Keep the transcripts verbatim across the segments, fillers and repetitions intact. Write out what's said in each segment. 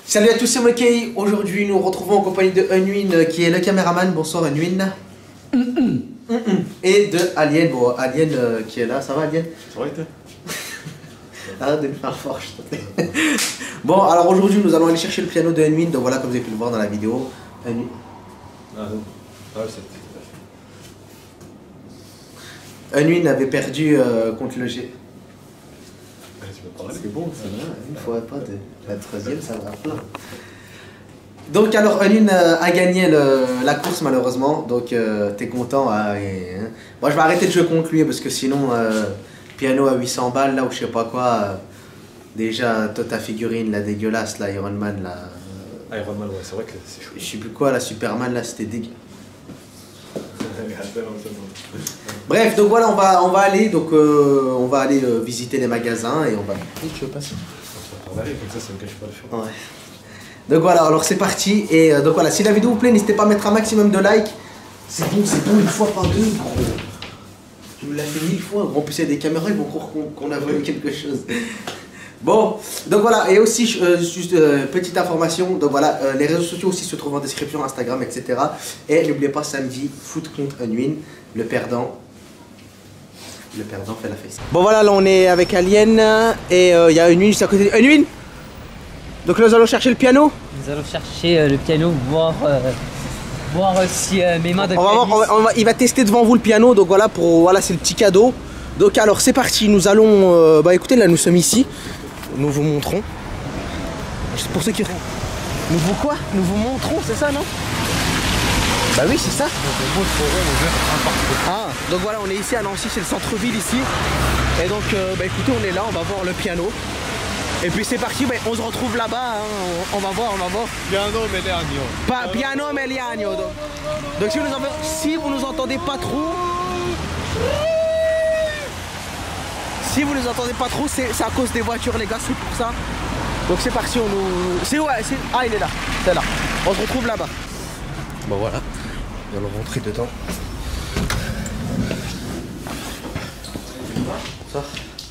Salut à tous, c'est Mokey. Aujourd'hui, nous nous retrouvons en compagnie de Unwin qui est le caméraman. Bonsoir Unwin. Mm -mm. Mm -mm. Et de Alien. Bon, Alien euh, qui est là. Ça va, Alien? Ça va, toi? Arrête de me faire fort, je te plaît. Bon, alors aujourd'hui, nous allons aller chercher le piano de Unwin. Donc voilà, comme vous avez pu le voir dans la vidéo. Unwin. Ah non. Ah, c'est. Unwin avait perdu euh, contre le G. C'est bon, ça va. Une fois pas de la troisième, ça va plein. Donc alors Unwin euh, a gagné le, la course malheureusement, donc euh, t'es content. Hein, et, hein. Moi je vais arrêter de jouer contre lui parce que sinon euh, piano à huit cents balles là ou je sais pas quoi. Euh, déjà toi ta figurine la dégueulasse là, Iron Man là. Euh, Iron Man ouais c'est vrai que c'est chaud. Je sais plus quoi la Superman là c'était dégueu. Bref, donc voilà, on va, on va aller, donc euh, on va aller euh, visiter les magasins et on va. Oui, tu veux passer? On va aller comme ça, ça me cache pas le fur. Ouais. Donc voilà, alors c'est parti et euh, donc voilà, si la vidéo vous plaît, n'hésitez pas à mettre un maximum de likes. C'est bon, c'est bon une fois par deux. Tu me l'as fait mille fois. En plus il y a des caméras, ils vont croire qu'on qu'on a volé quelque chose. Bon, donc voilà, et aussi, euh, juste euh, petite information, donc voilà, euh, les réseaux sociaux aussi se trouvent en description, Instagram, et cetera. Et n'oubliez pas, samedi, foot contre Unwin, le perdant, le perdant fait la face. Bon voilà, là on est avec Alien, et il euh, y a Unwin juste à côté de... Unwin. Donc nous allons chercher le piano. Nous allons chercher euh, le piano, voir, euh, voir euh, si euh, mes mains de on va voir, on va, on va, il va tester devant vous le piano, donc voilà, pour, voilà c'est le petit cadeau. Donc alors c'est parti, nous allons, euh, bah écoutez là nous sommes ici. Nous vous montrons. Pour ceux qui... Nous vous quoi? Nous vous montrons, c'est ça, non? Bah oui, c'est ça. Ah, donc voilà, on est ici à Nancy, c'est le centre-ville ici. Et donc, euh, bah écoutez, on est là, on va voir le piano. Et puis c'est parti, bah, on se retrouve là-bas, hein, on, on va voir, on va voir. Piano Meliano. Pas piano Meliano. Donc, donc si, vous nous en... si vous nous entendez pas trop... Si vous ne nous entendez pas trop, c'est à cause des voitures les gars, c'est pour ça. Donc c'est parti, on nous... C'est ouais, c'est... Ah il est là, c'est là. On se retrouve là-bas. Bon voilà, nous allons rentrer dedans. Ça.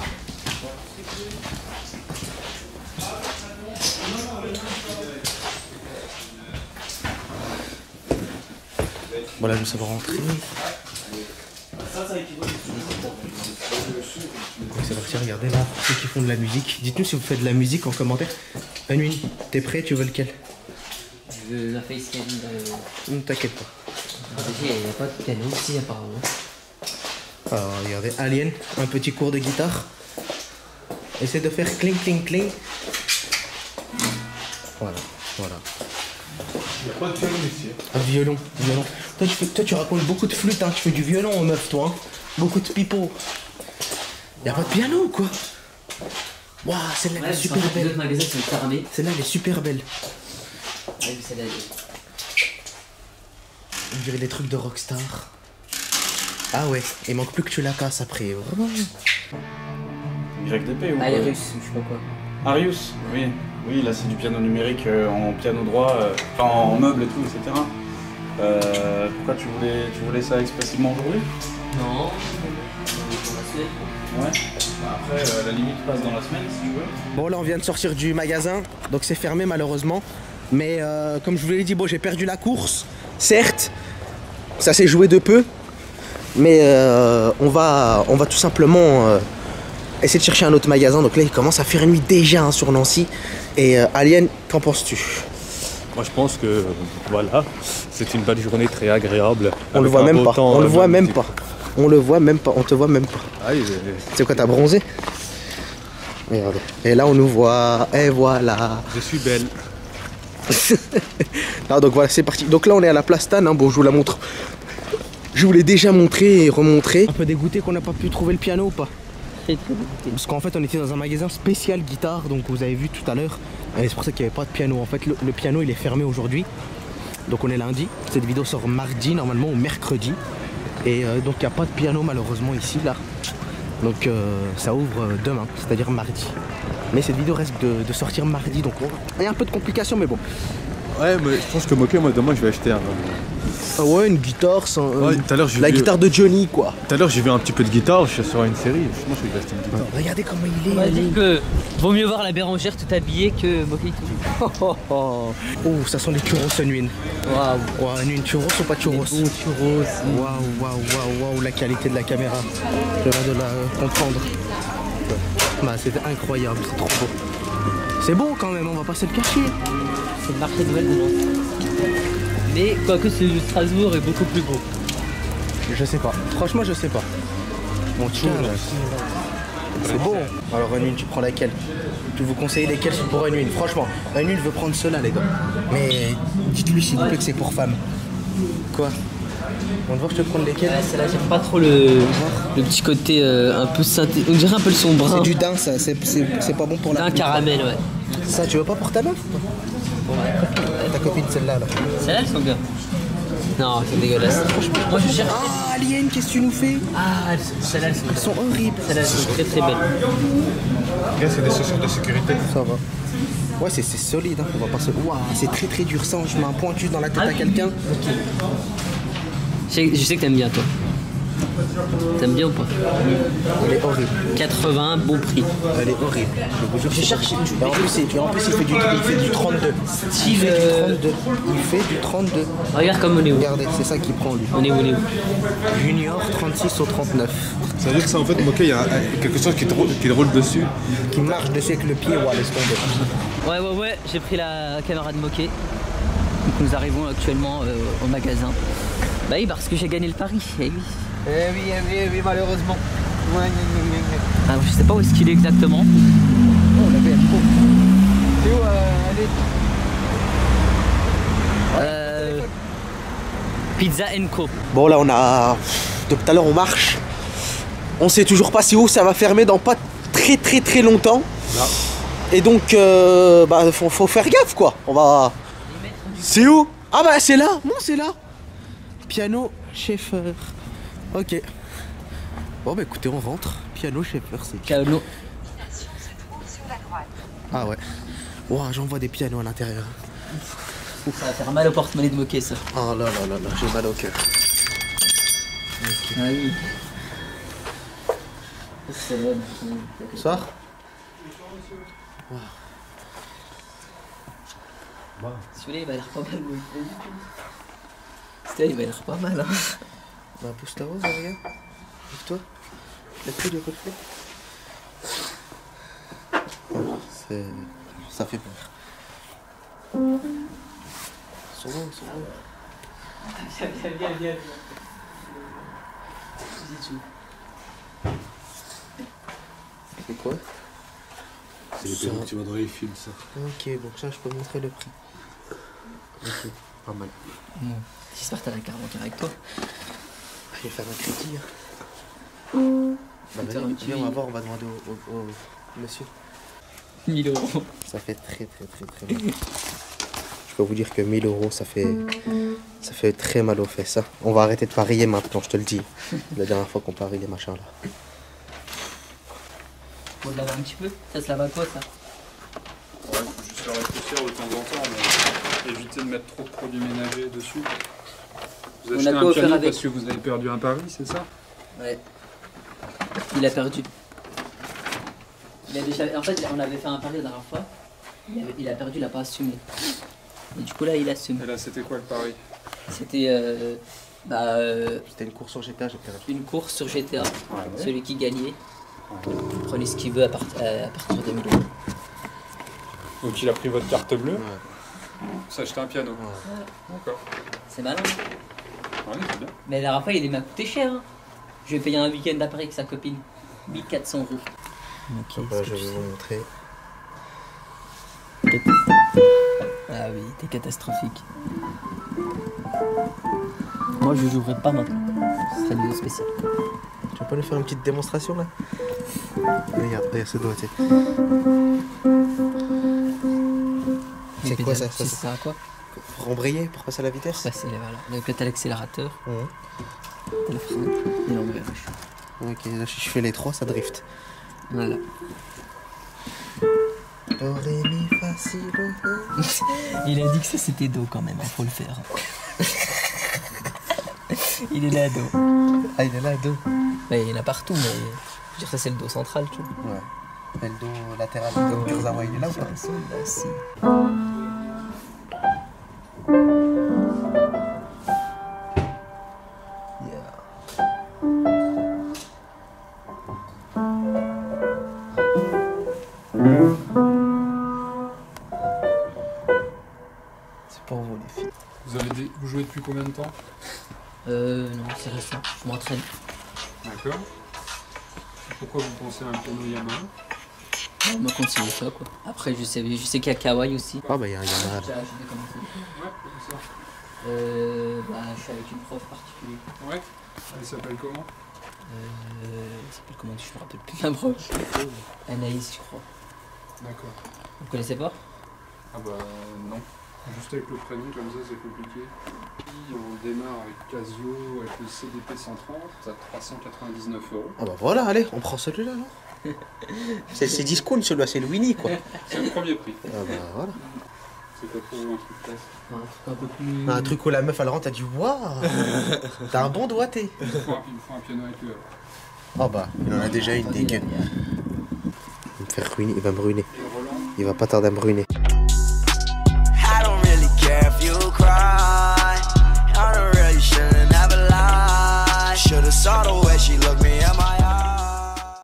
Voilà, nous sommes rentrés. C'est parti, regardez là, ceux qui font de la musique. Dites-nous si vous faites de la musique en commentaire. Unwin, t'es prêt? Tu veux lequel? Je veux la facecam de... Ne t'inquiète pas. Il n'y a pas de piano ici apparemment. Alors regardez, Alien, un petit cours de guitare. Essaie de faire cling cling cling. Voilà, voilà. Il n'y a pas de piano ici. Un violon, violon. Toi tu, fais, toi tu racontes beaucoup de flûte, hein. Tu fais du violon en meuf toi. Hein. Beaucoup de pipeau. Y'a pas de piano ou quoi? Waouh, celle-là Ouais, elle est super belle. D'autres magasins sont fermés. Celle-là elle est super belle. Ouais, celle-là elle est... On dirait des trucs de rockstar. Ah ouais, il manque plus que tu la casses après. Vraiment. Y D P ou Arius, je sais pas quoi. Arius, oui. Oui, là c'est du piano numérique euh, en piano droit, euh, enfin en meuble et tout, et cetera. Euh, pourquoi tu voulais, tu voulais ça expressivement aujourd'hui? Non. Ouais. Après, euh, la limite passe dans la semaine si tu veux. Bon là on vient de sortir du magasin, donc c'est fermé malheureusement. Mais euh, comme je vous l'ai dit, bon j'ai perdu la course, certes, ça s'est joué de peu. Mais euh, on, va, on va tout simplement euh, essayer de chercher un autre magasin. Donc là il commence à faire nuit déjà hein, sur Nancy. Et euh, Alien, qu'en penses-tu? Moi je pense que voilà, c'est une belle journée très agréable. On le voit même pas, on le voit même pas. On le voit même pas, on te voit même pas. Ah, il... C'est quoi, t'as bronzé? Regardez. Et là on nous voit, et voilà. Je suis belle. Ah, donc voilà, c'est parti. Donc là on est à la place Stan, hein. Bon je vous la montre. Je vous l'ai déjà montré et remontré. Un peu dégoûté qu'on n'a pas pu trouver le piano ou pas? Très très dégoûté. Parce qu'en fait on était dans un magasin spécial guitare, donc vous avez vu tout à l'heure. Et c'est pour ça qu'il n'y avait pas de piano. En fait le, le piano il est fermé aujourd'hui. Donc on est lundi. Cette vidéo sort mardi normalement ou mercredi. Et euh, donc il n'y a pas de piano malheureusement ici là. Donc euh, ça ouvre demain, c'est-à-dire mardi. Mais cette vidéo reste de, de sortir mardi, donc il y a un peu de complications mais bon. Ouais, mais je pense que Moquet, moi demain je vais acheter un. Ah ouais, une guitare sans. Ouais, tout à l'heure j'ai La vu. guitare de Johnny quoi. Tout à l'heure j'ai vu un petit peu de guitare, je suis sur une série, je pense que je vais acheter une guitare. Regardez comment il est. On va dire que vaut mieux voir la Bérangère tout habillée que Moquet tout. Oh, oh, oh. Oh, ça sent les churros Unwin. Waouh. Waouh, Unwin, churros ou pas churros? Bons churros. Waouh, waouh, waouh, waouh, la qualité de la caméra. Je viens de la euh, comprendre. Bah, c'était incroyable, c'est trop beau. C'est beau quand même, on va pas se le cacher. C'est le marché de Val-de-Lans. Mais quoique celui de Strasbourg est beaucoup plus beau. Je sais pas, franchement, je sais pas. Mon tien, là. C'est beau. Alors, Unwin, tu prends laquelle? Je vous conseille lesquelles pour Unwin. Franchement, Unwin veut prendre cela, les gars. Mais dites-lui s'il vous plaît que c'est pour femme. Quoi? On va voir, je te prends lesquelles? Ouais, celle-là, j'aime pas trop le, le petit côté euh, un peu synthé. On dirait un peu le son brun. C'est du daim, ça. C'est c'est pas bon pour la Un peau. caramel, ouais. Ça, tu veux pas pour ta meuf? Ta copine, celle-là, là. Celle-là, elles sont bien. Non, c'est dégueulasse. Moi, je cherche. Ah, Alien, qu'est-ce que tu nous fais? Ah, celle-là, elles sont, Elles sont horribles. celles-là, elles sont très très belles. Regarde, c'est des chaussures de sécurité. Ça va. Ouais, c'est c'est solide, hein. On va pas se. Waouh, c'est très très dur. Ça, je mets un pointu dans la tête à quelqu'un. Je sais, je sais que t'aimes bien, toi. T'aimes bien ou pas? Elle est horrible. quatre-vingts, bon prix. Elle est horrible. Je vous jure. Je cherche. Et en plus, il- en plus, il fait du, il fait du trente-deux. Il Style. fait du euh, trente-deux. Il fait du trente-deux. Regarde comme on est où. Regardez, c'est ça qu'il prend lui. On est où, on est où. Junior trente-six au trente-neuf. Ça veut dire que ça en fait, Moquet, il y a un- quelque chose qui te roule, qui te roule dessus. Qui marche dessus avec le pied, ouais, laisse tomber. Ouais, ouais, ouais, j'ai pris la caméra de Moquet. Donc nous arrivons actuellement euh, au magasin. Bah oui, parce que j'ai gagné le pari. Eh oui. Eh oui, eh oui, eh oui, malheureusement. Ouais, ouais, ouais, ouais. Alors je sais pas où est-ce qu'il est exactement. Oh, la belle. C'est où, euh, allez. Euh, Pizza Co. Bon, là, on a. Depuis tout à l'heure, on marche. On sait toujours pas si où ça va fermer dans pas très très très longtemps. Là. Et donc, euh, bah, faut, faut faire gaffe quoi. On va. C'est où? Ah, bah, c'est là. Non, c'est là. Piano Schaeffer. Ok. Bon, bah, écoutez, on rentre. Piano Schaeffer, c'est. Piano. Ah, ouais. Ouah, j'en vois des pianos à l'intérieur. Ça va faire mal au porte-monnaie de Moquet, ça. Oh là là là là, j'ai mal au cœur. Ah oui. Sors. Celui-là, il va l'air pas mal. Celui-là, il va l'air pas mal. Hein. Bah, pousse ta rose, regarde. Pousse-toi. La clé du reflet. C'est. Ça fait peur. Ils sont bons, ils sont bons. Viens, viens, viens, viens. C'est quoi? C'est les perruques que tu vois dans les films, ça. Ok, donc ça, je peux montrer le prix. Ok, pas mal. Bon. J'espère que t'as la carte bancaire avec toi. Je vais faire un crédit. Hein. Bah, Faire un vas-y, petit- viens, on va voir, on va demander au, au- au monsieur. mille euros. Ça fait très très très très mal. Je peux vous dire que mille euros, ça fait, ça fait très mal aux fesses. Hein. On va arrêter de parier maintenant, je te le dis. La dernière fois qu'on parie les machins là. Faut le laver un petit peu. Ça se lave à quoi, ça? Ouais, faut juste faire réfléchir de temps en temps, mais éviter de mettre trop de produits ménagers dessus. Vous On achetez a quoi un à faire piano avec? parce que vous avez perdu un pari, c'est ça? Ouais. Il a perdu. Il a déjà... En fait, on avait fait un pari la dernière fois. Il, avait- il a perdu, il a pas assumé. Et du coup, là, il assume. Et là, c'était quoi le pari? C'était euh, bah, euh, C'était une course sur G T A, j'ai perdu. une course sur G T A. Ouais. Celui qui gagnait prenait ce qu'il veut à, part- à- à partir de mille euros. Donc il a pris votre carte bleue, Ouais. s'acheter un piano. D'accord. C'est malin. Ouais, c'est bien. Mais la dernière fois, il m'a coûté cher. Hein. Je vais payer un week-end à Paris avec sa copine. mille quatre cents euros. Ok, Voilà, je vais vous montrer. Ah oui, t'es catastrophique. Moi, je jouerai pas maintenant. Ce serait une vidéo spéciale. Tu vas pas nous faire une petite démonstration là? Regarde, regarde ce doigté. C'est quoi ça, ça, C'est ça quoi? Pour embrayer, pour passer à la vitesse? Passer les voilà. Donc là, t'as l'accélérateur, Ouais. t'as le frein et l'embrayage. Ok, là si je fais les trois, ça drift. Voilà. Do, ré, mi, fa, si, do, ré. Il a dit que ça c'était Do quand même, il faut le faire. Il est là, Do. Ah, il est là, Do. Bah, il y en a partout, mais je veux dire, ça c'est le Do central, tu vois. Ouais. Et le Do latéral de Kurzawa, il est là ou pas? Là, si. C'est pour vous, les filles. Vous, avez des... vous jouez depuis combien de temps? Euh, non, c'est récent, je m'entraîne. D'accord. Pourquoi vous pensez à un piano Yamaha? On m'a conseillé ça, quoi. Après, je sais, je sais qu'il y a Kawaii aussi. Ah, bah, il y a un Yamaha. J'ai acheté comme ça. Ouais, c'est ça. Euh, bah, je suis avec une prof particulière. Ouais. Elle s'appelle comment? Euh, elle s'appelle comment? Je me rappelle plus la prof. Anaïs, je crois. D'accord. Vous connaissez pas? Ah bah non. Juste avec le prénom comme ça c'est compliqué. On démarre avec Casio, avec le C D P cent trente, à trois cent quatre-vingt-dix-neuf euros. Ah, bah, voilà, allez, on prend celui-là, alors. C'est discount, celui-là, c'est le Winnie, quoi. C'est le premier prix. Ah, bah, voilà. C'est quoi pour vous un truc classe? Un truc un peu plus. Un truc où la meuf, elle rentre, elle dit waouh, t'as un bon doigté. Il faut un, il faut un piano avec eux. Oh, bah, il en a déjà une, dégueu. Il va me faire ruiner, il va me ruiner. Et Roland? Il va pas tarder à me ruiner.